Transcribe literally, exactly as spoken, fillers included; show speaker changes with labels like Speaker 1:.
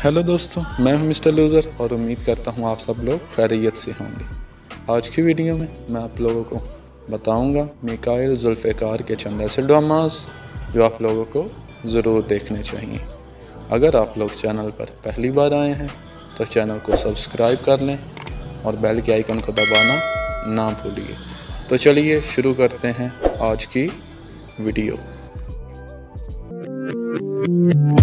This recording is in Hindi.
Speaker 1: हेलो दोस्तों, मैं हूं मिस्टर लूज़र और उम्मीद करता हूं आप सब लोग खैरियत से होंगे। आज की वीडियो में मैं आप लोगों को बताऊंगा मिकाइल जुल्फ़िकार के चंद ऐसे ड्रामास जो आप लोगों को ज़रूर देखने चाहिए। अगर आप लोग चैनल पर पहली बार आए हैं तो चैनल को सब्सक्राइब कर लें और बेल के आइकन को दबाना ना भूलिए। तो चलिए शुरू करते हैं आज की वीडियो।